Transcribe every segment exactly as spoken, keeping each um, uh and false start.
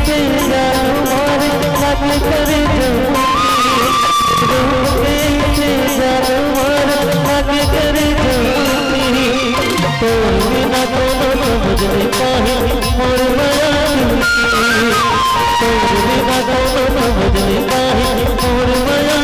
से जानवर लग करे रोके से जानवर लग करे तो बिना कोनो समझ नहीं पाए मोर माया तो बिना कोनो समझ नहीं पाए मोर माया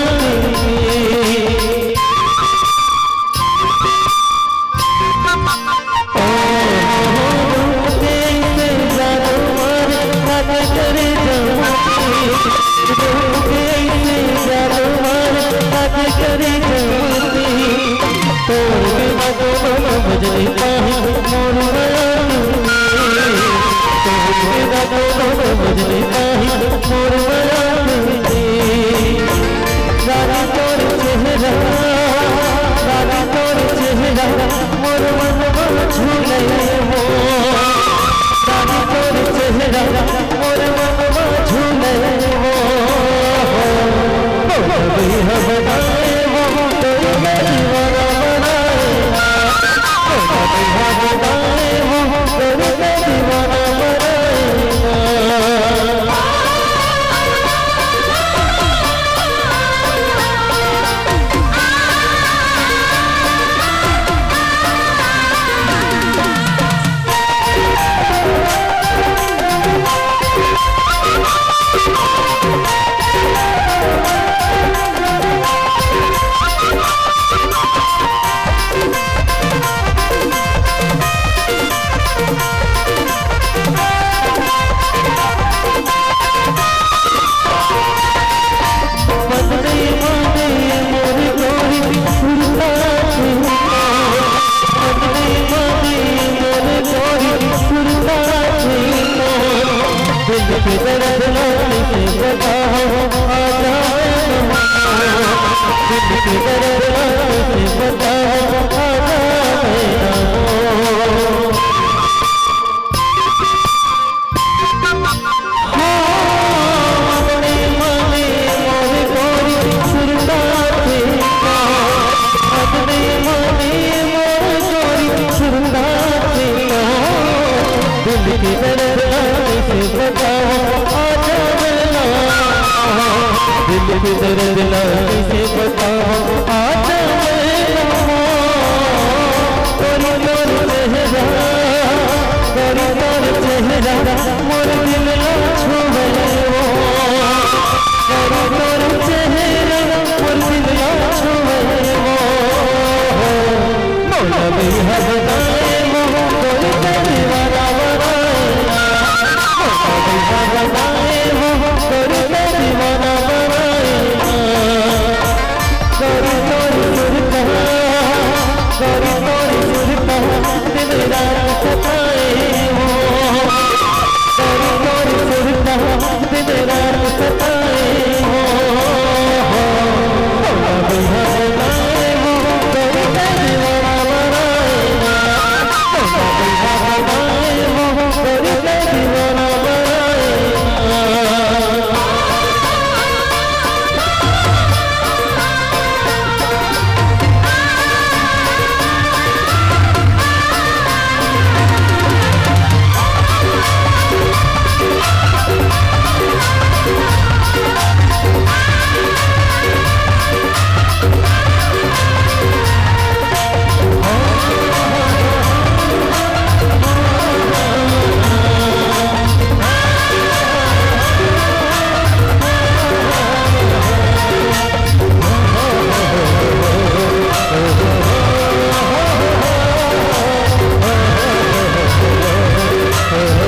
तो बिना कोनो समझ नहीं पाए मोर माया तो बिना कोनो समझ नहीं पाए मोर माया रानी तोर चेहरा रानी तोर चेहरा मोर मन मन झूले वो रानी तोर चेहरा मोर मन मन झूले वो कभी हम बनाए वो कोई दीवाना बनाए कभी हम बनाए वो कोई दीवाना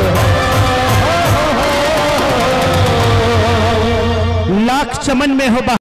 चमन में हो।